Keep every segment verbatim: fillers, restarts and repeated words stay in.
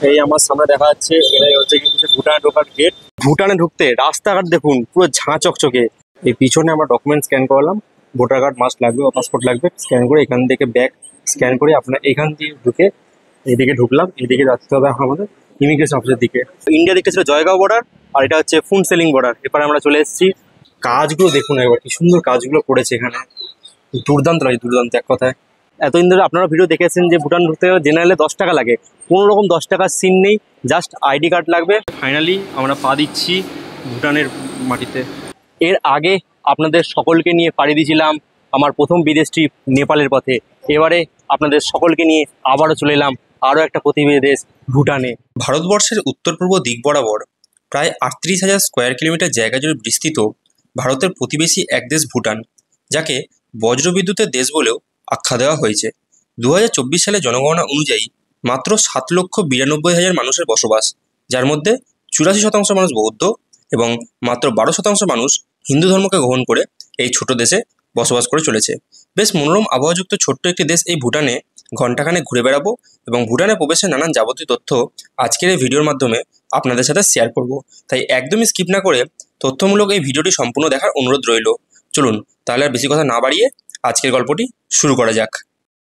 এই আমার সামনে দেখা যাচ্ছে এটাই হচ্ছে কিন্তু ভুটানে ঢোকার গেট। ভুটানে ঢুকতে রাস্তাঘাট দেখুন পুরো ঝাঁ চকচকে। এই পিছনে আমরা ডকুমেন্ট স্ক্যান করলাম, ভোটার কার্ড মাস্ট লাগবে বা পাসপোর্ট লাগবে, স্ক্যান করে এখান থেকে ব্যাগ স্ক্যান করে আপনার এখান দিয়ে ঢুকে এদিকে ঢুকলাম। এদিকে যাচ্ছে হবে আমাদের ইমিগ্রেশন অফিসের দিকে। ইন্ডিয়া দিকটা ছিল জয়গাঁও বর্ডার, আর এটা হচ্ছে ফুন সেলিং বর্ডার। এরপরে আমরা চলে এসেছি। কাজগুলো দেখুন একবার, কি সুন্দর কাজগুলো করেছে এখানে, দুর্দান্ত লাগে, দুর্দান্ত এক কথায়। এতদিন ধরে আপনারা ভিডিও দেখেছেন যে ভুটান ঢুকতে গেলে জেনারেলে দশ টাকা লাগে, কোনো রকম দশ টাকার সিন নেই, জাস্ট আইডি কার্ড লাগবে। ফাইনালি আমরা পা দিচ্ছি ভুটানের মাটিতে। এর আগে আপনাদের সকলকে নিয়ে পাড়ি দিয়েছিলাম আমার প্রথম বিদেশ ট্রিপ নেপালের পথে। এবারে আপনাদের সকলকে নিয়ে আবারও চলে এলাম আরও একটা প্রতিবেশী দেশ ভুটানে। ভারতবর্ষের উত্তর পূর্ব দিক বরাবর প্রায় আটত্রিশ হাজার স্কোয়ার কিলোমিটার জায়গা জুড়ে বিস্তৃত ভারতের প্রতিবেশী এক দেশ ভুটান, যাকে বজ্রবিদ্যুতের দেশ বলেও আখ্যা দেওয়া হয়েছে। দু হাজার চব্বিশ সালে জনগণনা অনুযায়ী মাত্র সাত লক্ষ বিরানব্বই হাজার মানুষের বসবাস, যার মধ্যে চুরাশি শতাংশ মানুষ বৌদ্ধ এবং মাত্র বারো শতাংশ মানুষ হিন্দু ধর্মকে গ্রহণ করে এই ছোট দেশে বসবাস করে চলেছে। বেশ মনোরম আবহাওয়াযুক্ত ছোট্ট একটি দেশ এই ভুটানে ঘণ্টাখানেক ঘুরে বেড়াবো এবং ভুটানে প্রবেশের নানান যাবতীয় তথ্য আজকের এই ভিডিওর মাধ্যমে আপনাদের সাথে শেয়ার করব। তাই একদমই স্কিপ না করে তথ্যমূলক এই ভিডিওটি সম্পূর্ণ দেখার অনুরোধ রইল। চলুন তাহলে আর বেশি কথা না বাড়িয়ে আজকের গল্পটি শুরু করা যাক।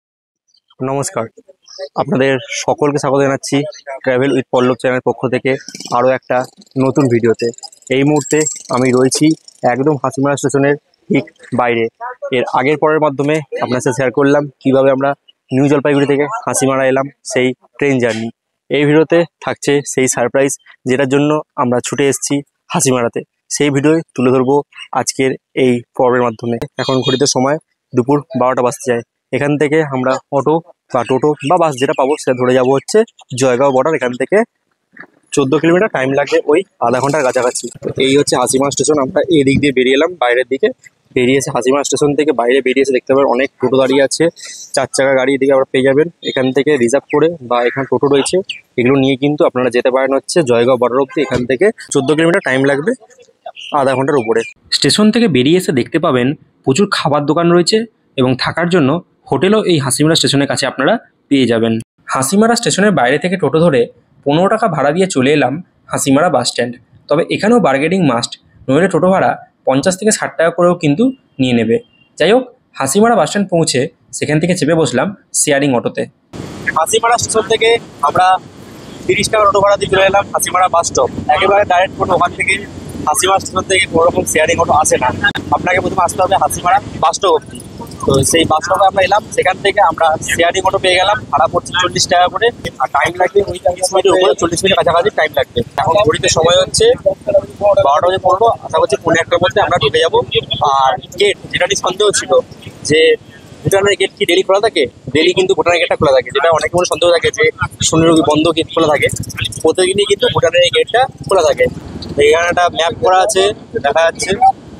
নমস্কার, আপনাদের সকলকে স্বাগত জানাচ্ছি ট্রাভেল উইথ পল্লব চ্যানেলের পক্ষ থেকে আরও একটা নতুন ভিডিওতে। এই মুহূর্তে আমি রয়েছি একদম হাসিমারা স্টেশনের ঠিক বাইরে। এর আগের পরের মাধ্যমে আপনার সাথে শেয়ার করলাম কিভাবে আমরা নিউ জলপাইগুড়ি থেকে হাসিমারা এলাম, সেই ট্রেন জার্নি। এই ভিডিওতে থাকছে সেই সারপ্রাইজ যেটার জন্য আমরা ছুটে এসেছি হাসিমারাতে। সেই ভিডিও তুলে ধরবো আজকের এই পর্বের মাধ্যমে। এখন ঘড়িতে সময় দুপুর বারোটা বাজতে যায়। এখান থেকে আমরা অটো বা টোটো বা বাস যেটা পাবো সেটা ধরে যাবো হচ্ছে জয়গাঁও বর্ডার। এখান থেকে চোদ্দো কিলোমিটার, টাইম লাগবে ওই আধা ঘন্টার কাছাকাছি। এই হচ্ছে হাসিমারা স্টেশন। আমরা এই দিক দিয়ে বেরিয়ে এলাম বাইরের দিকে। বেরিয়েছে হাসিমারা স্টেশন থেকে বাইরে বেরিয়েছে দেখতে পাবেন অনেক টোটো দাঁড়িয়ে আছে, চার চাকা গাড়ি এদিকে আপনারা পেয়ে যাবেন। এখান থেকে রিজার্ভ করে বা এখানে টোটো রয়েছে, এগুলো নিয়ে কিন্তু আপনারা যেতে পারেন হচ্ছে জয়গাঁও বর্ডার অব্দি। এখান থেকে চোদ্দো কিলোমিটার, টাইম লাগবে আধা ঘন্টার উপরে। স্টেশন থেকে বেরিয়ে এসে দেখতে পাবেন প্রচুর খাবার দোকান রয়েছে এবং থাকার জন্য হোটেলও এই হাসিমারা স্টেশনের কাছে আপনারা পেয়ে যাবেন। হাসিমারা স্টেশনের বাইরে থেকে টোটো ধরে পনেরো টাকা ভাড়া দিয়ে চলে এলাম হাসিমারা বাস স্ট্যান্ড। তবে এখানেও বার্গেনিং মাস্ট, নইলে টোটো ভাড়া পঞ্চাশ থেকে ষাট টাকা করেও কিন্তু নিয়ে নেবে। যাই হোক, হাসিমারা বাস স্ট্যান্ড পৌঁছে সেখান থেকে চেপে বসলাম শেয়ারিং অটোতে। হাসিমারা স্টেশন থেকে আমরা তিরিশ টাকা অটো ভাড়া দিয়ে চলে এলাম হাসিমারা বাস স্টপ। একেবারে ডাইরেক্ট কোনো ওখান থেকে হাসিমারা স্টেশন থেকে কোনো রকম শেয়ারিং অটো আসে না, আপনাকে প্রথমে আসতে হবে হাসিমারা বাস স্টপ অব্দি। তো সেই বাস স্টপে আমরা এলাম, সেখান থেকে আমরা শেয়ারিং অটো পেয়ে গেলাম, ভাড়া পড়ছে চল্লিশ টাকা করে, আর টাইম লাগবে ওই তিরিশ মিনিটের উপরে, চল্লিশ মিনিট কাছাকাছি টাইম লাগবে। এখন ঘড়িতে সময় হচ্ছে বারোটা বাজে পনেরো, আশা করছি পনেরো একটার মধ্যে আমরা ঢুকে যাবো। আর গেট, যেটা নিয়ে সন্দেহ ছিল যে ভুটানের গেট কি ডেলি খোলা থাকে, ডেলি কিন্তু ভুটানের গেটটা খোলা থাকে, যেটা অনেক মনে সন্দেহ থাকে যে শনির বন্ধ গেট খোলা থাকে, প্রতিদিনই কিন্তু ভুটানের এই গেটটা খোলা থাকে। এখানে একটা ম্যাপ করা আছে, দেখা যাচ্ছে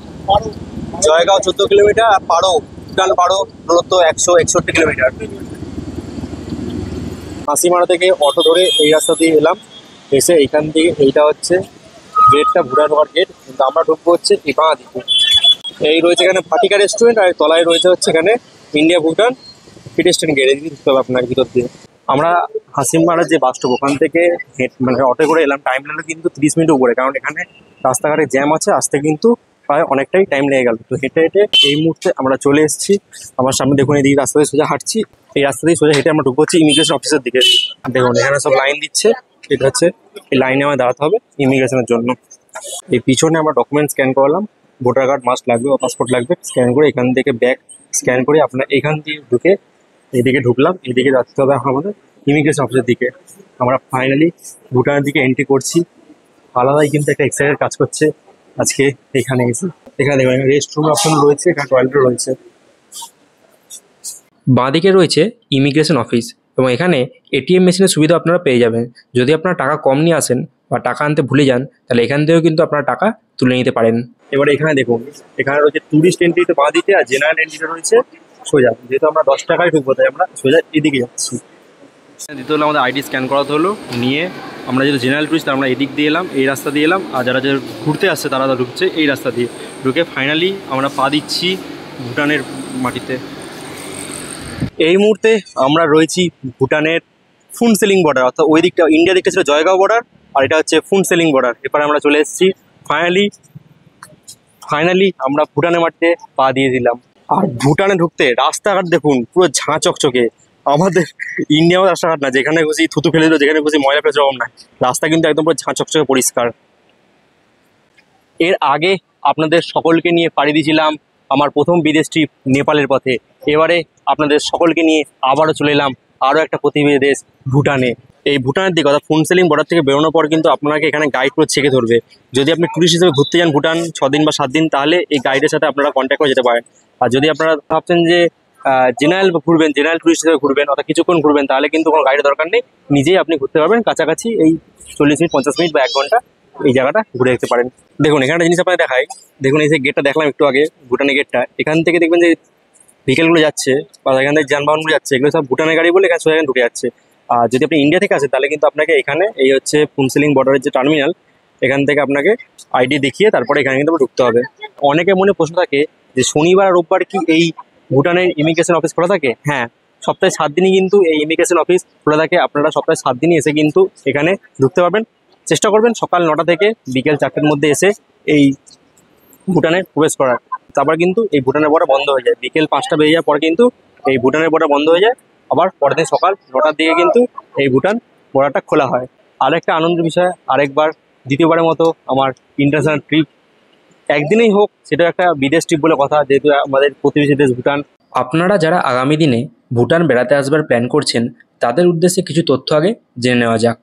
জয়গাঁও চোদ্দো কিলোমিটার আর পাড়ো ভুটান পাড়ো দূরত্ব একশো একষট্টি কিলোমিটার। হাসিমারা থেকে অটো ধরে এই রাস্তা দিয়ে এলাম, এসে এইখান থেকে এইটা হচ্ছে গেটটা, ভুটান ঢোকার গেট। কিন্তু আমরা ঢুকবো হচ্ছে এই বাঁ দিকে। এই রয়েছে এখানে ভাটিকা রেস্টুরেন্ট, আর তলায় রয়েছে হচ্ছে এখানে ইন্ডিয়া ভুটান পেডেস্ট্রিয়ান গেট। এদিকে ঢুকতে হবে আপনার ভিতর দিয়ে। আমরা হাসিমারার যে বাস স্টপ ওখান থেকে মানে অটো করে এলাম, টাইম লাগলো কিন্তু তিরিশ মিনিট উপরে, কারণ এখানে রাস্তাঘাটে জ্যাম আছে, আসতে কিন্তু প্রায় অনেকটাই টাইম লেগে গেল। তো হেঁটে হেঁটে এই মুহূর্তে আমরা চলে এসেছি। আমার সামনে দেখুন এদিকে রাস্তা দিয়ে সোজা হাঁটছি, এই রাস্তা দিয়ে সোজা হেঁটে আমরা ঢুকবো হচ্ছে ইমিগ্রেশন অফিসের দিকে। দেখুন এখানে সব লাইন দিচ্ছে, এটা হচ্ছে এই লাইনে আমার দাঁড়াতে হবে ইমিগ্রেশনের জন্য। এই পিছনে আমরা ডকুমেন্ট স্ক্যান করলাম, ভোটার কার্ড মাস্ট লাগবে বা পাসপোর্ট লাগবে, স্ক্যান করে এখান থেকে ব্যাগ স্ক্যান করে আপনার এখান দিয়ে ঢুকে এদিকে ঢুকলাম। এদিকে যাচ্ছে হবে আমাদের ইমিগ্রেশন অফিসের দিকে। আমরা ফাইনালি ভুটানের দিকে এন্ট্রি করছি। আলাদাই কিন্তু একটা এক্সাইটেড কাজ করছে আজকে এখানে এসে। এখানে দেখবেন রেস্ট রুম অপশন রয়েছে, এখানে টয়লেটও রয়েছে। বাঁদিকে রয়েছে ইমিগ্রেশন অফিস এবং এখানে এটিএম মেশিনের সুবিধা আপনারা পেয়ে যাবেন। যদি আপনারা টাকা কম নিয়ে আসেন বা টাকা আনতে ভুলে যান, তাহলে এখান থেকেও কিন্তু আপনারা টাকা তুলে নিতে পারেন। এবারে এখানে দেখুন, এখানে রয়েছে ট্যুরিস্ট এন্ট্রিতে বাঁ দিকে, আর জেনারেল এন্ট্রিটা রয়েছে সোজা। যেহেতু আমরা দশ টাকায় ঢুকবো তাই আমরা সোজা এদিকে যাচ্ছি। দিতে হলো আমাদের আইডি স্ক্যান করাতে হলো, নিয়ে আমরা যেহেতু জেনারেল টুরিস্ট আমরা এদিক দিয়ে এলাম, এই রাস্তা দিয়ে এলাম, আর যারা যারা ঘুরতে আসছে তারা ঢুকছে এই রাস্তা দিয়ে। ঢুকে ফাইনালি আমরা পা দিচ্ছি ভুটানের মাটিতে। এই মুহূর্তে আমরা রয়েছি ভুটানের ফুন সেলিং বর্ডার, অর্থাৎ ওই দিকটা ইন্ডিয়া দিকটা ছিল জয়গাঁও বর্ডার, আর এটা হচ্ছে ফুন সেলিং বর্ডার। এরপরে আমরা চলে এসেছি ফাইনালি ফাইনালি আমরা ভুটানের মাটিতে পা দিয়ে দিলাম। আর ভুটানে ঢুকতে রাস্তাঘাট দেখুন পুরো ঝাঁ চকচকে। আমাদের ইন্ডিয়াও রাস্তাঘাট না, যেখানে খুশি থুতু ফেলে দিল, যেখানে খুশি ময়লা ফেলে ওরকম না, রাস্তা কিন্তু একদম পুরো ঝাঁ চকচকে পরিষ্কার। এর আগে আপনাদের সকলকে নিয়ে পাড়ি দিয়েছিলাম আমার প্রথম বিদেশ ট্রিপ নেপালের পথে। এবারে আপনাদের সকলকে নিয়ে আবারও চলে এলাম আরও একটা প্রতিবেশী দেশ ভুটানে। এই ভুটানের দিকে অর্থাৎ ফুন সেলিং বর্ডার থেকে বেরোনোর পর কিন্তু আপনাকে এখানে গাইড করে ছেঁকে ধরবে। যদি আপনি ট্যুরিস্ট হিসেবে ঘুরতে যান ভুটান ছ দিন বা সাত দিন, তাহলে এই গাইডের সাথে আপনারা কন্ট্যাক্ট করে যেতে পারেন। আর যদি আপনারা ভাবছেন যে জেনারেল ঘুরবেন, জেনারেল ট্যুরিস্ট হিসেবে ঘুরবেন অর্থাৎ কিছুক্ষণ ঘুরবেন, তাহলে কিন্তু কোনো গাইডের দরকার নেই, নিজেই আপনি ঘুরতে পারবেন। কাছাকাছি এই চল্লিশ মিনিট পঞ্চাশ মিনিট বা এক ঘন্টা এই জায়গাটা ঘুরে দেখতে পারেন। দেখুন এখানে একটা জিনিস আপনাকে দেখাই, দেখুন এই যে গেটটা দেখলাম একটু আগে, ভুটানের গেটটা, এখান থেকে দেখবেন যে ভেহিকেলগুলো যাচ্ছে বা এখান থেকে যানবাহনগুলো যাচ্ছে, এগুলো সব ভুটানের গাড়ি বলে এখানে সোজা এখানে ঢুকে যাচ্ছে। আর যদি আপনি ইন্ডিয়া থেকে আসেন তাহলে কিন্তু আপনাকে এখানে এই হচ্ছে ফুন সেলিং বর্ডারের যে টার্মিনাল, এখান থেকে আপনাকে আইডি দেখিয়ে তারপরে এখানে কিন্তু ঢুকতে হবে। অনেকের মনে প্রশ্ন থাকে যে শনিবার আর রোববার কি এই ভুটানের ইমিগ্রেশন অফিস খোলা থাকে? হ্যাঁ, সপ্তাহে সাত দিনই কিন্তু এই ইমিগ্রেশন অফিস খোলা থাকে। আপনারা সপ্তাহে সাত দিনই এসে কিন্তু এখানে ঢুকতে পারবেন। চেষ্টা করবেন সকাল নটা থেকে বিকেল চারটের মধ্যে এসে এই ভুটানে প্রবেশ করার। তারপর কিন্তু এই ভুটানের বর্ডার বন্ধ হয়ে যায়, বিকেল পাঁচটা বেজে যাওয়ার পর কিন্তু এই ভুটানের বর্ডার বন্ধ হয়ে যায়। আবার পরের দিন সকাল নটার দিকে কিন্তু এই ভুটান বর্ডারটা খোলা হয়। আরেকটা আনন্দের বিষয়, আরেকবার দ্বিতীয়বারের মতো আমার ইন্টারন্যাশনাল ট্রিপ, একদিনেই হোক সেটা একটা বিদেশ ট্রিপ বলে কথা, যেহেতু আমাদের প্রতিবেশী দেশ ভুটান। আপনারা যারা আগামী দিনে ভুটান বেড়াতে আসবার প্ল্যান করছেন তাদের উদ্দেশ্যে কিছু তথ্য আগে জেনে নেওয়া যাক।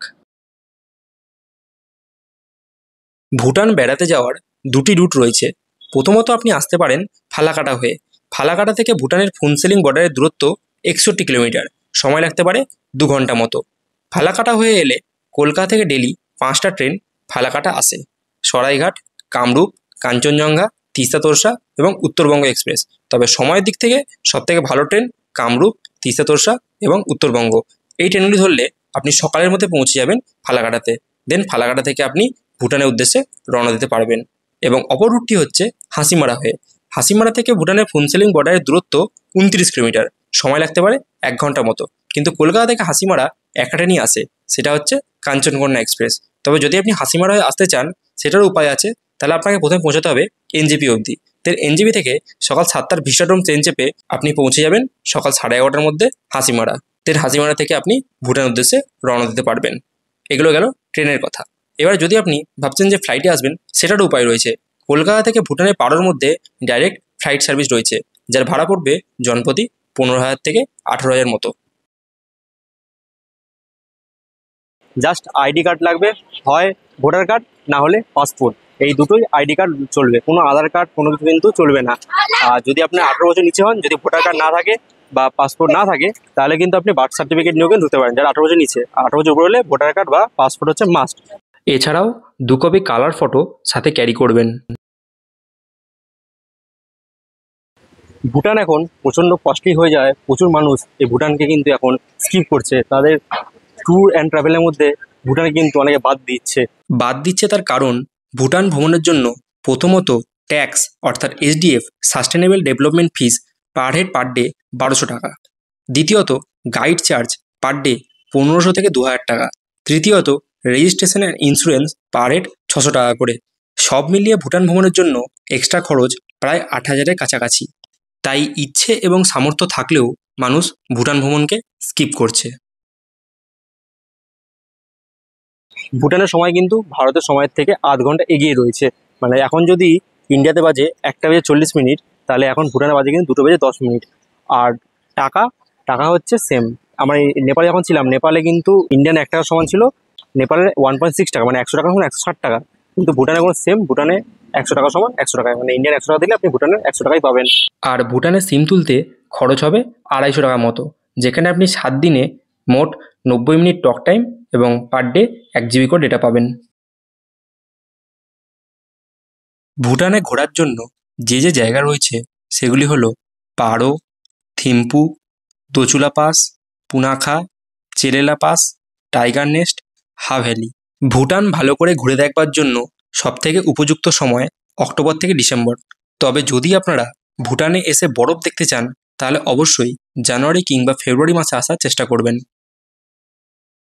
ভুটান বেড়াতে যাওয়ার দুটি রুট রয়েছে। প্রথমত আপনি আসতে পারেন ফালাকাটা হয়ে। ফালাকাটা থেকে ভুটানের ফুনসেলিং বর্ডারের দূরত্ব একষট্টি কিলোমিটার, সময় লাগতে পারে দু ঘন্টা মতো। ফালাকাটা হয়ে এলে কলকাতা থেকে ডেলি পাঁচটা ট্রেন ফালাকাটা আসে। সরাইঘাট, কামরূপ, কাঞ্চনজঙ্ঘা, তিস্তা তোরসা এবং উত্তরবঙ্গ এক্সপ্রেস। তবে সময়ের দিক থেকে সবথেকে ভালো ট্রেন কামরূপ, তিস্তা তোরসা এবং উত্তরবঙ্গ। এই ট্রেনগুলি ধরলে আপনি সকালের মধ্যে পৌঁছে যাবেন ফালাকাটাতে। দেন ফালাকাটা থেকে আপনি ভুটানের উদ্দেশ্যে রওনা দিতে পারবেন। এবং অপর রুটটি হচ্ছে হাসিমারা হয়ে। হাসিমারা থেকে ভুটানের ফুনসেলিং বর্ডারের দূরত্ব উনত্রিশ কিলোমিটার, সময় লাগতে পারে এক ঘন্টা মতো। কিন্তু কলকাতা থেকে হাসিমারা একটা ট্রেনই আসে, সেটা হচ্ছে কাঞ্চনকন্যা এক্সপ্রেস। তবে যদি আপনি হাসিমারা হয়ে আসতে চান সেটারও উপায় আছে। তাহলে আপনাকে প্রথমে পৌঁছাতে হবে এনজেপি অবধি। দেন এনজেপি থেকে সকাল সাতটার ভিস্টাডোম ট্রেন চেপে আপনি পৌঁছে যাবেন সকাল সাড়ে এগারোটার মধ্যে হাসিমারা। দেন হাসিমারা থেকে আপনি ভুটানের উদ্দেশ্যে রওনা দিতে পারবেন। এগুলো গেল ট্রেনের কথা। এবার যদি আপনি ভাবছেন যে ফ্লাইটে আসবেন, সেটারও উপায় রয়েছে। কলকাতা থেকে ভুটানের পাড়োর মধ্যে ডাইরেক্ট ফ্লাইট সার্ভিস রয়েছে, যার ভাড়া পড়বে জনপ্রতি পনেরো হাজার থেকে আঠেরো হাজার মতো। জাস্ট আইডি কার্ড লাগবে, হয় ভোটার কার্ড না হলে পাসপোর্ট, এই দুটোই আইডি কার্ড চলবে, কোনো আধার কার্ড কোনো কিছু কিন্তু চলবে না। আর যদি আপনি আঠেরো বছর নিচে হন, যদি ভোটার কার্ড না থাকে বা পাসপোর্ট না থাকে, তাহলে কিন্তু আপনি বার্থ সার্টিফিকেট নিয়েও কিন্তু ঢুকতে পারেন। যারা আঠেরো বছর নিচে, আঠেরো বছর উপরে হলে ভোটার কার্ড বা পাসপোর্ট হচ্ছে মাস্ট। এছাড়াও দু কপি কালার ফটো সাথে ক্যারি করবেন। ভুটান এখন প্রচণ্ড কস্টলি হয়ে যায়, প্রচুর মানুষ এই ভুটানকে কিন্তু এখন স্কিপ করছে, তাদের ট্যুর অ্যান্ড ট্রাভেলের মধ্যে ভুটানে কিন্তু অনেকে বাদ দিচ্ছে। বাদ দিচ্ছে তার কারণ ভুটান ভ্রমণের জন্য প্রথমত ট্যাক্স অর্থাৎ SDF sustainable development fees per head per day বারোশো টাকা। দ্বিতীয়ত গাইড চার্জ পার ডে পনেরোশো থেকে দু হাজার টাকা। তৃতীয়ত registration and insurance per head ছশো টাকা করে। সব মিলিয়ে ভুটান ভ্রমণের জন্য এক্সট্রা খরচ প্রায় আট হাজারের কাছাকাছি। তাই ইচ্ছে এবং সামর্থ্য থাকলেও মানুষ ভুটান ভ্রমণকে স্কিপ করছে। ভুটানের সময় কিন্তু ভারতের সময়ের থেকে আধ ঘন্টা এগিয়ে রয়েছে। মানে এখন যদি ইন্ডিয়াতে বাজে একটা বেজে চল্লিশ মিনিট, তাহলে এখন ভুটানে বাজে কিন্তু দুটো বেজে দশ মিনিট। আর টাকা টাকা হচ্ছে সেম। আমরা এই নেপালে যখন ছিলাম, নেপালে কিন্তু ইন্ডিয়ান এক টাকার সমান ছিল, নেপালের ওয়ান পয়েন্ট সিক্স টাকা, মানে একশো টাকা সমান একশো ষাট টাকা। কিন্তু ভুটানে কোনো সেম, ভুটানে একশো টাকা সমান একশো টাকায়, মানে ইন্ডিয়ান একশো টাকা দিলে আপনি ভুটানের একশো টাকাই পাবেন। আর ভুটানের সিম তুলতে খরচ হবে আড়াইশো টাকা মতো, যেখানে আপনি সাত দিনে মোট নব্বই মিনিট টক টাইম এবং পার ডে এক জিবি করে ডেটা পাবেন। ভুটানে ঘোরার জন্য যে যে জায়গা রয়েছে সেগুলি হলো Paro, Thimphu, Dochula pass, Punakha, Chelela pass, tiger nest, Ha valley. Bhutan ভালো করে ঘুরে দেখবার জন্য সবথেকে উপযুক্ত সময় অক্টোবর থেকে ডিসেম্বর। তবে যদি আপনারা ভুটানে এসে বরফ দেখতে চান তাহলে অবশ্যই জানুয়ারি কিংবা ফেব্রুয়ারি মাসে আসার চেষ্টা করবেন।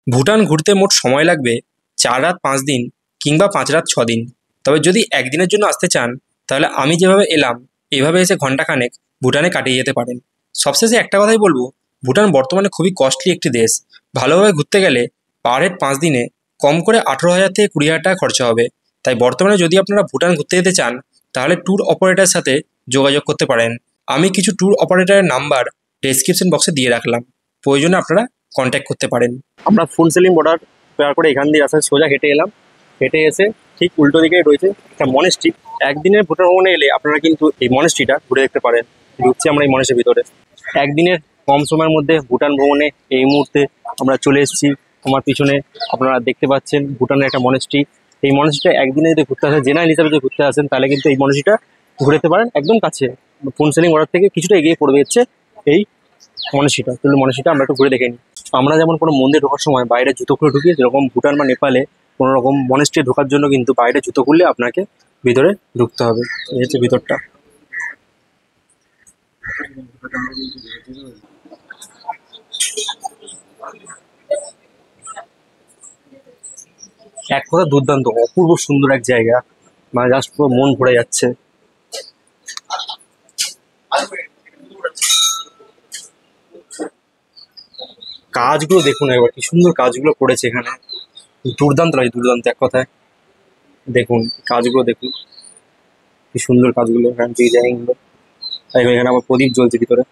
ভুটান ঘুরতে মোট সময় লাগবে চার রাত পাঁচ দিন কিংবা পাঁচ রাত ছ দিন। তবে যদি একদিনের জন্য আসতে চান তাহলে আমি যেভাবে এলাম এভাবে এসে ঘন্টাখানেক ভুটানে কাটিয়ে যেতে পারেন। সবশেষে একটা কথাই বলবো, ভুটান বর্তমানে খুবই কস্টলি একটি দেশ। ভালোভাবে ঘুরতে গেলে পার হেড পাঁচ দিনে কম করে আঠেরো হাজার থেকে কুড়ি হাজার টাকা খরচা হবে। তাই বর্তমানে যদি আপনারা ভুটান ঘুরতে যেতে চান তাহলে ট্যুর অপারেটরের সাথে যোগাযোগ করতে পারেন। আমি কিছু ট্যুর অপারেটরের নাম্বার ডেসক্রিপশন বক্সে দিয়ে রাখলাম, প্রয়োজনে আপনারা কন্ট্যাক্ট করতে পারেন। আমরা ফুনসেলিং বর্ডার পার করে এখান দিয়ে আসার সোজা হেঁটে এলাম। হেঁটে এসে ঠিক উল্টো দিকে রয়েছে একটা মনেস্ট্রি। একদিনের ভুটান ভ্রমণে এলে আপনারা কিন্তু এই মনেস্ট্রিটা ঘুরে দেখতে পারেন। ঢুকছি আমরা এই মনেস্ট্রির ভিতরে। একদিনের কম সময়ের মধ্যে ভুটান ভ্রমণে এই মুহূর্তে আমরা চলে এসেছি। আমার পিছনে আপনারা দেখতে পাচ্ছেন ভুটানের একটা মনেস্ট্রি। এই মনেস্ট্রিটা একদিনে যদি ঘুরতে আসেন, জেনারেল হিসাবে যদি ঘুরতে আসেন, তাহলে কিন্তু এই মনেস্ট্রিটা ঘুরে যেতে পারেন একদম কাছে। ফুনসেলিং বর্ডার থেকে কিছুটা এগিয়ে পড়বে হচ্ছে এই মনেস্ট্রিটা। তাহলে মনেস্ট্রিটা আমরা একটু ঘুরে দেখে নিই। আমরা যেমন কোনো মন্দির ঢোকার সময় বাইরে জুতো খুলে ঢুকি, যেরকম ভুটান বা নেপালে কোনো রকম মনেস্ট্রি ঢোকার জন্য কিন্তু বাইরে জুতো খুললে আপনাকে ভিতরে ঢুকতে হবে। এই হচ্ছে ভিতরটা। এক কথা দুর্দান্ত, অপূর্ব সুন্দর এক জায়গা, মানে জাস্ট পুরো মন ভরে যাচ্ছে। কাজগুলো দেখুন একবার, কি সুন্দর কাজগুলো করেছে এখানে। দুর্দান্ত লাগে, দুর্দান্ত এক কথায়। দেখুন কাজগুলো দেখুন, কি সুন্দর কাজগুলো এখানে, ডিজাইন গুলো। এখানে আবার প্রদীপ জ্বলছে ভিতরে।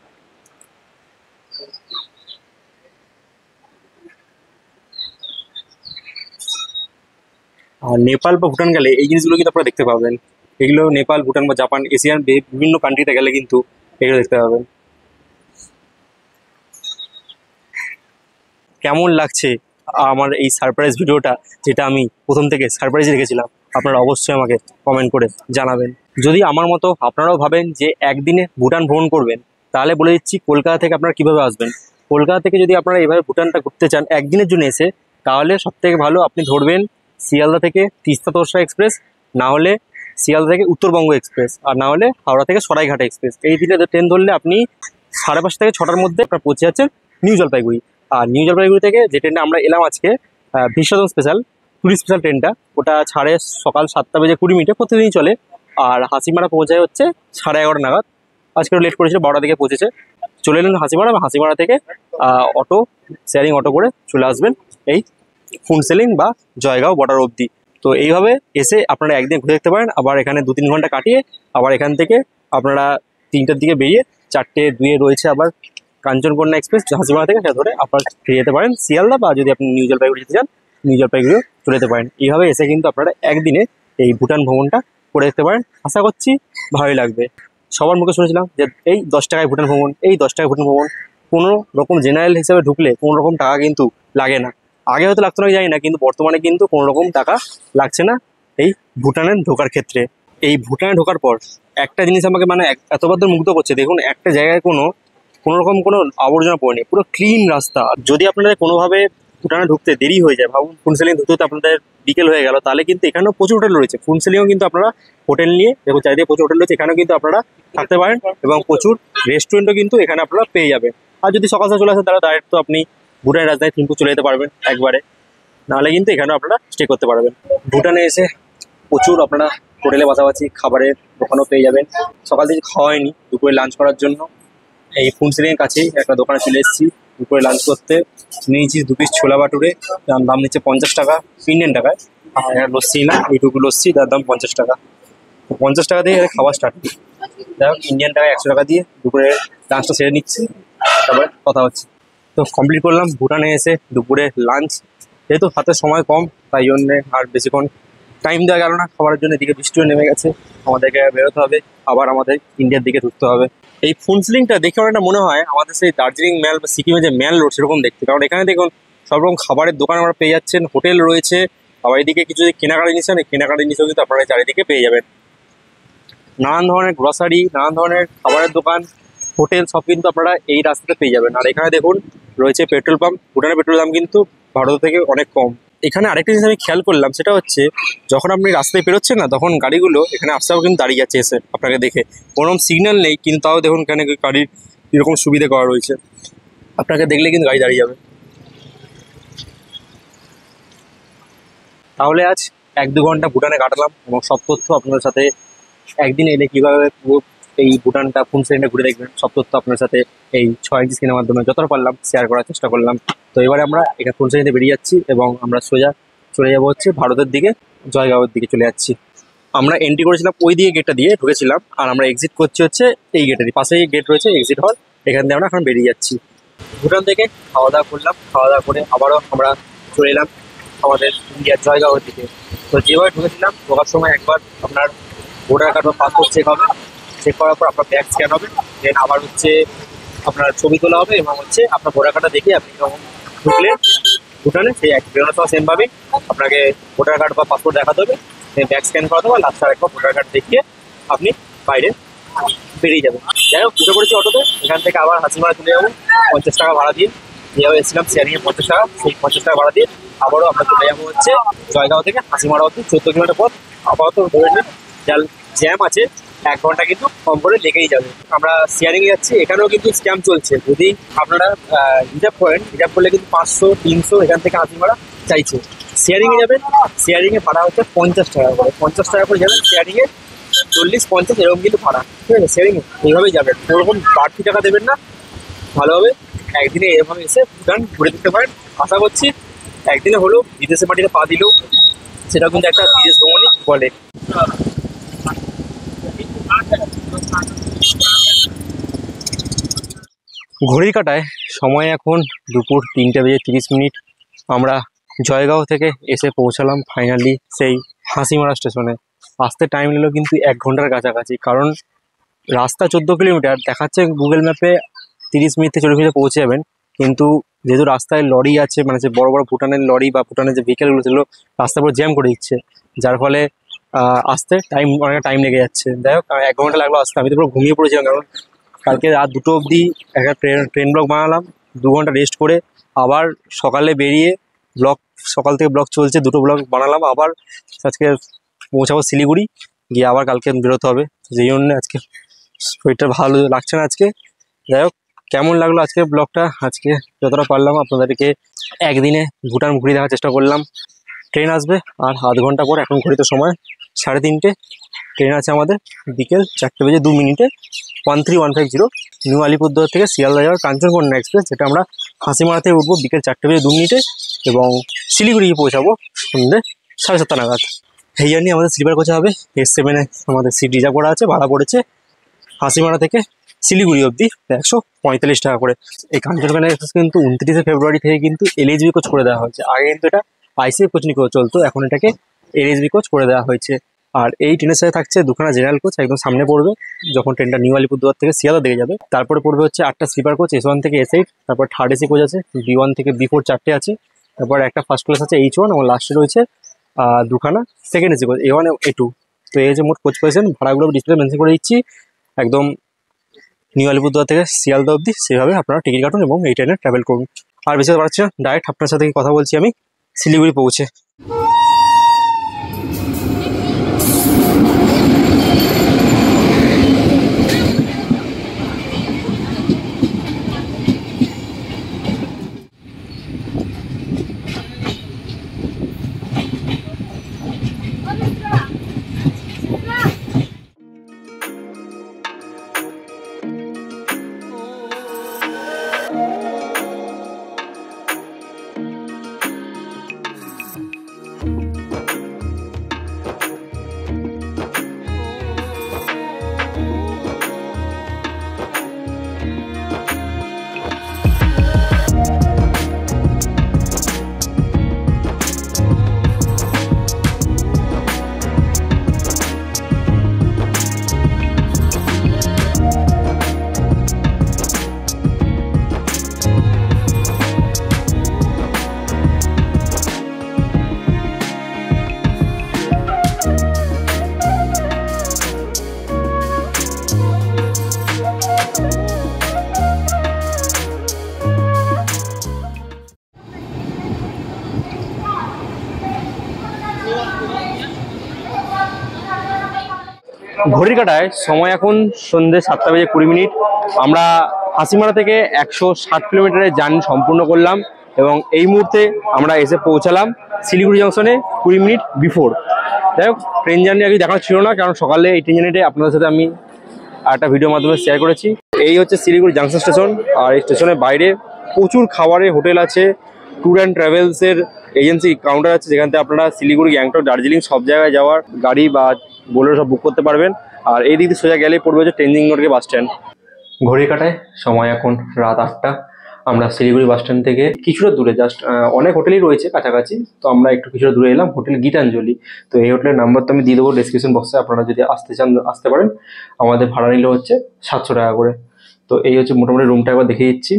আর নেপাল বা ভুটান গেলে এই জিনিসগুলো কিন্তু আপনারা দেখতে পাবেন। এগুলো নেপাল, ভুটান বা জাপান, এশিয়ান বিভিন্ন কান্ট্রিতে গেলে কিন্তু এগুলো দেখতে পাবেন। কেমন লাগছে আমার এই সারপ্রাইজ ভিডিওটা, যেটা আমি প্রথম থেকে সারপ্রাইজ রেখেছিলাম, আপনারা অবশ্যই আমাকে কমেন্ট করে জানাবেন। যদি আমার মতো আপনারাও ভাবেন যে একদিনে ভুটান ভ্রমণ করবেন, তাহলে বলে দিচ্ছি কলকাতা থেকে আপনারা কীভাবে আসবেন। কলকাতা থেকে যদি আপনারা এভাবে ভুটানটা ঘুরতে চান একদিনের জন্য এসে, তাহলে সবথেকে ভালো আপনি ধরবেন শিয়ালদা থেকে তিস্তা তোরসা এক্সপ্রেস, না হলে শিয়ালদা থেকে উত্তরবঙ্গ এক্সপ্রেস, আর না হলে হাওড়া থেকে সরাইঘাটা এক্সপ্রেস। এই তিনটে ট্রেন ধরলে আপনি সাড়ে পাঁচটা থেকে ছটার মধ্যে আপনার পৌঁছে যাচ্ছেন নিউ জলপাইগুড়ি। আর নিউ জলপাইগুড়ি থেকে যে ট্রেনটা আমরা এলাম আজকে, বিশ্বজন স্পেশাল টুরিস্ট স্পেশাল ট্রেনটা, ওটা ছাড়ে সকাল সাতটা বেজে কুড়ি মিনিটে প্রতিদিনই চলে। আর হাসিমারা পৌঁছায় হচ্ছে সাড়ে এগারোটা নাগাদ। আজকে লেট করেছিল, বারোটা দিকে পৌঁছেছে। চলে এলেন হাসিমারা, এবং হাসিমারা থেকে অটো শেয়ারিং অটো করে চলে আসবেন এই ফুনসেলিং বা জয়গাঁও বর্ডার অবধি। তো এইভাবে এসে আপনারা একদিন ঘুরে দেখতে পারেন। আবার এখানে দু তিন ঘন্টা কাটিয়ে আবার এখান থেকে আপনারা তিনটার দিকে বেরিয়ে চারটে দুয়ে রয়েছে আবার কাঞ্চনকন্যা এক্সপ্রেস হাসিমারা থেকে, সেটা ধরে আপনারা ফিরে যেতে পারেন শিয়ালদা, বা যদি আপনি নিউ জলপাইগুড়ি যেতে চান নিউ জলপাইগুড়িও চলে যেতে পারেন। এইভাবে এসে কিন্তু আপনারা একদিনে এই ভুটান ভ্রমণটা করে দেখতে পারেন। আশা করছি ভালোই লাগবে। সবার মুখে শুনেছিলাম যে এই দশ টাকায় ভুটান ভ্রমণ, এই দশ টাকায় ভুটান ভ্রমণ। কোনো রকম জেনারেল হিসেবে ঢুকলে কোনো রকম টাকা কিন্তু লাগে না। আগে হয়তো লাগতো না জানি না, কিন্তু বর্তমানে কিন্তু কোনো রকম টাকা লাগছে না এই ভুটানে ঢোকার ক্ষেত্রে। এই ভুটানে ঢোকার পর একটা জিনিস আমাকে মানে এতবার মুগ্ধ করছে। দেখুন একটা জায়গায় কোনো কোনো রকম কোনো আবর্জনা পড়েনি, পুরো ক্লিন রাস্তা। যদি আপনাদের কোনোভাবে ভুটানে ঢুকতে দেরি হয়ে যায়, ভাবুন ফুনসেলিং ঢুকতে হতে আপনাদের বিকেল হয়ে গেল, তাহলে কিন্তু এখানেও প্রচুর হোটেল রয়েছে। ফুনসেলিংও কিন্তু আপনারা হোটেল নিয়ে দেখুন, চারিদিকে প্রচুর হোটেল রয়েছে, এখানেও কিন্তু আপনারা থাকতে পারেন, এবং প্রচুর রেস্টুরেন্টও কিন্তু এখানে আপনারা পেয়ে যাবেন। আর যদি সকাল সকাল চলে আসেন তাহলে ডাইরেক্ট তো আপনি ভুটানের রাজধানী থিম্পু চলে যেতে পারবেন একবারে, নাহলে কিন্তু এখানেও আপনারা স্টে করতে পারবেন। ভুটানে এসে প্রচুর আপনারা হোটেলে বাছাবাছি খাবারের দোকানও পেয়ে যাবেন। সকাল থেকে খাওয়া হয়নি, দুপুরে লাঞ্চ করার জন্য এই ফুনসেলিংয়ের কাছেই একটা দোকানে চলে এসেছি দুপুরে লাঞ্চ করতে। নিয়েছি দু পিস ছোলা বাটুরে, যার দাম নিচ্ছে পঞ্চাশ টাকা ইন্ডিয়ান টাকায়। আর লস্যি না, এইটুকু লস্যি, যার দাম পঞ্চাশ টাকা। তো পঞ্চাশ টাকা দিয়ে খাওয়া স্টার্ট। যাই হোক, ইন্ডিয়ান টাকায় একশো টাকা দিয়ে দুপুরে লাঞ্চটা সেরে নিচ্ছি, তারপরে কথা হচ্ছে। তো কমপ্লিট করলাম ভুটানে এসে দুপুরে লাঞ্চ। যেহেতু হাতে সময় কম, তাই জন্যে আর বেশিক্ষণ টাইম দেওয়া গেল না খাবারের জন্য। এদিকে বৃষ্টিও নেমে গেছে, আমাদেরকে বেরোতে হবে, আবার আমাদের ইন্ডিয়ার দিকে ঢুকতে হবে। এই ফুনসেলিংটা দেখে আমার একটা মনে হয় আমাদের সেই দার্জিলিং ম্যাল বা সিকিমে যে ম্যাল রোড সেরকম দেখতে। কারণ এখানে দেখুন সব রকম খাবারের দোকান আমরা পেয়ে যাচ্ছেন, হোটেল রয়েছে, আবার এদিকে কিছু যদি কেনাকাটা জিনিস নেই, কেনাকাটা জিনিসও কিন্তু আপনারা চারিদিকে পেয়ে যাবেন। নানান ধরনের গ্রসারি, নানান ধরনের খাবারের দোকান, হোটেল সব কিন্তু আপনারা এই রাস্তাতে পেয়ে যাবেন। আর এখানে দেখুন রয়েছে পেট্রোল পাম্প। ভুটানের পেট্রোল দাম কিন্তু ভারত থেকে অনেক কম। এখানে আরেকটা জিনিস আমি খেয়াল করলাম, সেটা হচ্ছে যখন আপনি রাস্তায় পেরোচ্ছেন না, তখন গাড়িগুলো এখানে আস্তে কিন্তু দাঁড়িয়ে যাচ্ছে এসে আপনাকে দেখে। কোনো সিগন্যাল নেই, কিন্তু তাও দেখুন এখানে গাড়ির এরকম সুবিধা করা রয়েছে, আপনাকে দেখলে কিন্তু গাড়ি দাঁড়িয়ে যাবে। তাহলে আজ এক দু ঘন্টা ভুটানে কাটালাম এবং সব তথ্য আপনাদের সাথে একদিন এলে কিভাবে পুরো এই ভুটানটা ফুল সেন্টে ঘুরে দেখবেন সব তথ্য আপনার সাথে এই ছয় ইঞ্চি স্ক্রিনের মাধ্যমে যতটা পারলাম শেয়ার করার চেষ্টা করলাম। তো এবারে আমরা এখানে ফুল সেন্টে বেরিয়ে যাচ্ছি এবং আমরা সোজা চলে যাবো হচ্ছে ভারতের দিকে, জয়গাঁওয়ের দিকে চলে যাচ্ছি। আমরা এন্ট্রি করেছিলাম ওই দিকে, গেটটা দিয়ে ঢুকেছিলাম, আর আমরা এক্সিট করছি হচ্ছে এই গেটেরই পাশেই গেট রয়েছে এক্সিট হল, এখান দিয়ে আমরা এখন বেরিয়ে যাচ্ছি। ভুটান থেকে খাওয়া দাওয়া করলাম, খাওয়া দাওয়া করে আবারও আমরা চলে এলাম আমাদের ইন্ডিয়ার জয়গাঁওয়ের দিকে। তো যেভাবে ঢুকেছিলাম ঢোকার সময় একবার আপনার ভোটার কার্ড বা পাসপোর্ট চেক হবে, চেক করার পর আপনার ব্যাগ স্ক্যান হবে, দেন আবার হচ্ছে আপনার ছবি তোলা হবে এবং হচ্ছে আপনার ভোটার কার্ডটা দেখে আপনি যখন ঢুকলেন ভুটানে সেই এক বেরোনোর সময় সেমভাবেই আপনাকে ভোটার কার্ড বা পাসপোর্ট দেখাতে হবে, ব্যাগ স্ক্যান করাতে হবে, লাস্ট আরেকবার ভোটার কার্ড দেখিয়ে আপনি বাইরে বেরিয়ে যাবেন। যাই হোক, উঠে পড়েছি অটোতে, এখান থেকে আবার হাসিমারা চলে যাবো পঞ্চাশ টাকা ভাড়া দিয়ে, যেভাবে এসেছিলাম শেয়ারিংয়ে পঞ্চাশ টাকা, সেই পঞ্চাশ টাকা ভাড়া দিয়ে আবারও আমরা চলে যাবো হচ্ছে জয়গাঁও থেকে হাসিমারা অব্দি চোদ্দ কিলোমিটার পথ। আপাতত ধরে নিন যার জ্যাম আছে এক ঘন্টা কিন্তু কম করে লেগেই যাবে। আমরা শেয়ারিংয়ে যাচ্ছি, এখানেও কিন্তু স্ক্যাম চলছে। যদি আপনারা রিজার্ভ করেন, রিজার্ভ করলে কিন্তু পাঁচশো তিনশো এখান থেকে হাসিমারা চাইছে। শেয়ারিংয়ে যাবেন, শেয়ারিংয়ে ভাড়া হচ্ছে পঞ্চাশ টাকা করে, পঞ্চাশ টাকা করে যাবেন শেয়ারিংয়ে, চল্লিশ পঞ্চাশ এরকম কিন্তু ভাড়া, ঠিক আছে? শেয়ারিংয়ে এইভাবেই যাবেন, ওরকম বাড়তি টাকা দেবেন না, ভালোভাবে একদিনে এরভাবে এসে ভুটান ঘুরে দিতে পারেন। আশা করছি একদিনে হলেও বিদেশের মাটিতে পা দিলেও সেটা কিন্তু একটা বিদেশ ভ্রমণই বলে। ঘড়ির কাঁটায় সময় এখন দুপুর তিনটে বেজে তিরিশ মিনিট। আমরা জয়গাঁও থেকে এসে পৌঁছালাম ফাইনালি সেই হাসিমারা স্টেশনে। আসতে টাইম নিল কিন্তু এক ঘন্টার কাছাকাছি, কারণ রাস্তা চোদ্দো কিলোমিটার দেখাচ্ছে গুগল ম্যাপে, তিরিশ মিনিট থেকে চল্লিশ মিনিটে পৌঁছে যাবেন, কিন্তু যেহেতু রাস্তায় লরি আছে, মানে যে বড় বড় ভুটানের লরি বা ভুটানের যে ভেহিকেলগুলো সেগুলো রাস্তার উপর জ্যাম করে দিচ্ছে, যার ফলে আসতে টাইম অনেকটা টাইম লেগে যাচ্ছে। যাই হোক, এক ঘন্টা লাগলো আসতে। আমি তো পুরো ঘুমিয়ে পড়েছিলাম, কারণ কালকে রাত দুটো অবধি একটা ট্রেন ট্রেন ব্লগ বানালাম, দু ঘন্টা রেস্ট করে আবার সকালে বেরিয়ে ব্লগ, সকাল থেকে ব্লগ চলছে, দুটো ব্লগ বানালাম, আবার আজকে পৌঁছাবো শিলিগুড়ি, গিয়ে আবার কালকে বেরোতে হবে। যেই জন্য আজকে শরীরটা ভালো লাগছে না আজকে। যাই হোক, কেমন লাগলো আজকে ব্লগটা? আজকে যতটা পারলাম আপনাদেরকে একদিনে ভুটান ঘুরে দেখার চেষ্টা করলাম। ট্রেন আসবে আর আধ ঘন্টা পর, এখন ঘড়িতে সময় সাড়ে তিনটে, ট্রেন আছে আমাদের বিকেল চারটে বেজে দু মিনিটে, one three one five zero new Alipurduar থেকে শিয়ালদা যাওয়ার কাঞ্চনকন্যা এক্সপ্রেস, যেটা আমরা হাসিমারা থেকে উঠবো বিকেল চারটে বেজে দু মিনিটে এবং শিলিগুড়ি পৌঁছাবো সন্ধ্যে সাড়ে সাতটা নাগাদ। এই জার্নি আমাদের স্লিপার কোচে হবে, এস সেভেনে আমাদের সিট রিজার্ভ করা আছে। ভাড়া পড়েছে হাসিমারা থেকে শিলিগুড়ি অবধি একশো পঁয়তাল্লিশ টাকা করে। এই কাঞ্চনকন্যা এক্সপ্রেস কিন্তু উনত্রিশে ফেব্রুয়ারি থেকে কিন্তু এলএইচবি কোচ করে দেওয়া হয়েছে। আগে কিন্তু এটা আইসিএফ কোচ নিয়ে চলতো, এখন এটাকে এলএইচবি কোচ করে দেওয়া হয়েছে। আর এই ট্রেনের সাথে থাকছে দুখানা জেনারেল কোচ, একদম সামনে পড়বে যখন ট্রেনটা নিউ আলিপুরদুয়ার থেকে শিয়ালদা দিকে যাবে। তারপরে পড়বে হচ্ছে আটটা স্লিপার কোচ, এস ওয়ান থেকে এস এইট, তারপর থার্ড এসি কোচ আছে, বি ওয়ান থেকে বি ফোর চারটে আছে, তারপর একটা ফার্স্ট ক্লাস আছে এইচ ওয়ান, এবং লাস্টে রয়েছে দুখানা second AC coach, A one A two. তো এই যে মোট কোচ পেয়েছেন, ভাড়াগুলো ডিসপ্লে মেনশন করে দিচ্ছি, একদম নিউ আলিপুরদুয়ার থেকে শিয়ালদা অবধি সেভাবে আপনারা টিকিট কাটুন এবং এই ট্রেনে ট্রাভেল করুন। আর বেশি পারছি না, ডাইরেক্ট আপনার সাথে কথা বলছি আমি শিলিগুড়ি পৌঁছে। ঘড়ির কাঁটায় সময় এখন সন্ধ্যে সাতটা বেজে কুড়ি মিনিট। আমরা হাসিমারা থেকে একশো ষাট কিলোমিটারের জার্নি সম্পূর্ণ করলাম এবং এই মুহূর্তে আমরা এসে পৌঁছালাম শিলিগুড়ি জংশনে কুড়ি মিনিট বিফোর। যাই হোক, ট্রেন জার্নি আগে দেখানো ছিল না, কারণ সকালে এই ট্রেন জার্নিটা আপনাদের সাথে আমি একটা ভিডিওর মাধ্যমে শেয়ার করেছি। এই হচ্ছে শিলিগুড়ি জাংশন স্টেশন, আর এই স্টেশনের বাইরে প্রচুর খাবারের হোটেল আছে, ট্যুর অ্যান্ড ট্রাভেলসের এজেন্সি কাউন্টার আছে, যেখান থেকে আপনারা শিলিগুড়ি, গ্যাংটক, দার্জিলিং সব জায়গায় যাওয়ার গাড়ি বা বোলেরো সব বুক করতে পারবেন। আর এই দিক দিয়ে সোজা গেলে পড়বে হচ্ছে টেনজিং নোরকে বাস স্ট্যান্ড। ঘড়ি কাটায় সময় এখন রাত আটটা। আমরা শিলিগুড়ি বাস স্ট্যান্ড থেকে কিছুটা দূরে, জাস্ট অনেক হোটেলই রয়েছে কাছাকাছি, তো আমরা একটু কিছুটা দূরে এলাম, হোটেল গীতাঞ্জলি। তো এই হোটেলের নাম্বার তো আমি দিয়ে দেবো ডিসক্রিপশন বক্সে, আপনারা যদি আসতে চান আসতে পারেন। আমাদের ভাড়া নিল হচ্ছে সাতশো টাকা করে। তো এই হচ্ছে মোটামুটি রুমটা একবার দেখিয়ে দিচ্ছি।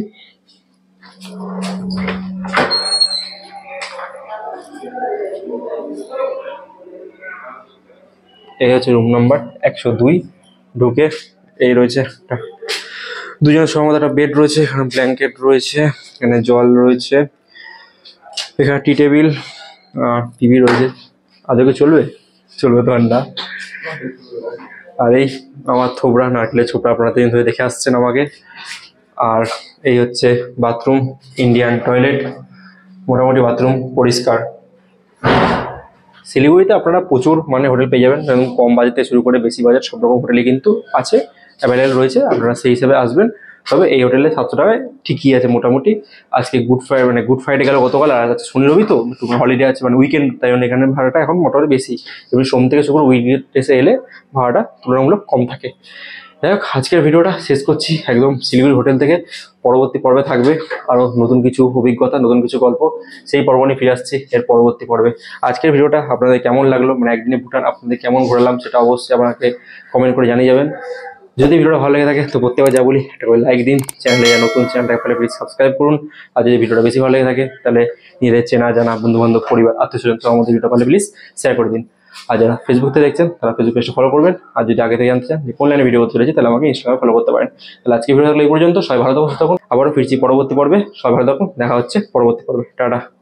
এই হচ্ছে রুম নাম্বার একশো দুই। ঢুকে এই রয়েছে একটা দুজন সহমত একটা বেড রয়েছে, এখানে ব্ল্যাঙ্কেট রয়েছে, এখানে জল রয়েছে, এখানে টি টেবিল, আর টিভি রয়েছে। আজকে চলবে চলবে তো ঠান্ডা। আর এই আমার থোবরা নারকেলের ছোপড়া, আপনারা দিন ধরে দেখে আসছেন আমাকে। আর এই হচ্ছে বাথরুম, ইন্ডিয়ান টয়লেট, মোটামুটি বাথরুম পরিষ্কার। শিলিগুড়িতে আপনারা প্রচুর মানে হোটেল পেয়ে যাবেন, এবং কম বাজেটে শুরু করে বেশি বাজেট সব রকম হোটেলই কিন্তু আছে, অ্যাভেলেবেল রয়েছে, আপনারা সেই হিসাবে আসবেন। তবে এই হোটেলে সাতশো টাকায় ঠিকই আছে মোটামুটি। আজকে গুড ফ্রাইডে, মানে গুড ফ্রাইডে গেল গতকাল, আর আজকে শনি রবি তো একটু হলিডে আছে, মানে উইকেন্ড, তাই জন্য এখানে ভাড়াটা এখন মোটামুটি বেশি। এমনি সোম থেকে শুক্র উইকডেসে এলে ভাড়াটা তুলনামূলক কম থাকে। যাই হোক, আজকের ভিডিওটা শেষ করছি একদম শিলিগুড়ি হোটেল থেকে। পরবর্তী পর্বে থাকবে আরও নতুন কিছু অভিজ্ঞতা, নতুন কিছু গল্প, সেই পর্ব নিয়ে ফিরে আসছি এর পরবর্তী পর্বে। আজকের ভিডিওটা আপনাদের কেমন লাগলো, মানে একদিনে ভুটান আপনাদের কেমন ঘোরালাম, সেটা অবশ্যই আপনাকে কমেন্ট করে জানিয়ে যাবেন। যদি ভিডিওটা ভালো লেগে থাকে তো প্রত্যেকবার যা বলি একটা করে লাইক দিন, চ্যানেলে যা নতুন চ্যানেলটা ফলে প্লিজ সাবস্ক্রাইব করুন। আর যদি ভিডিওটা বেশি ভালো লেগে থাকে তাহলে নিজেদের চেনা জানা বন্ধুবান্ধব পরিবার আত্মীয়স্বজন সবার মধ্যে ভিডিওটা পারলে প্লিজ শেয়ার করে দিন। আর যারা ফেসবুক থেকে দেখছেন তারা ফেসবুক পেজটা ফলো করবেন। আর যদি আগে থেকে জানতে চান যে কোন লাইনে ভিডিও করতে চলেছি তাহলে আমাকে ইনস্টাগ্রামে ফলো করতে পারেন। তাহলে আজকে ভিডিও থাকলে এই পর্যন্ত। সবাই ভালো থাকুন, সুস্থ থাকুন। আবারও ফিরছি পরবর্তী পর্বে। সবাই ভালো থাকুন, দেখা হচ্ছে পরবর্তী পর্বে। টাটা।